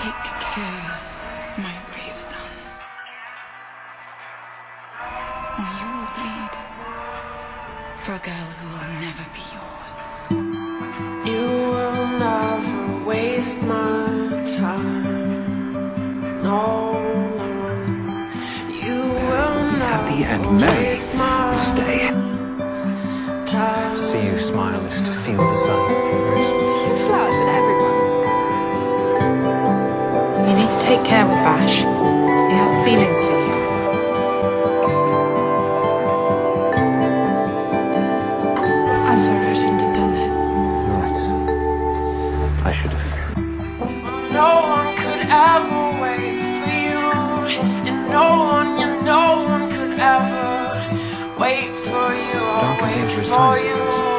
Take care, my brave son, or you will bleed for a girl who will never be yours. You will never waste my time. No, no. You will Happy never and merry waste my will stay. time. See you smile is to feel the sun. You flirt with everyone. You need to take care with Bash. He has feelings for you. I'm sorry, I shouldn't have done that. You're right. I should have. No one could ever wait for you, and no one could ever wait for you. Dark and Wait dangerous for times, you. always.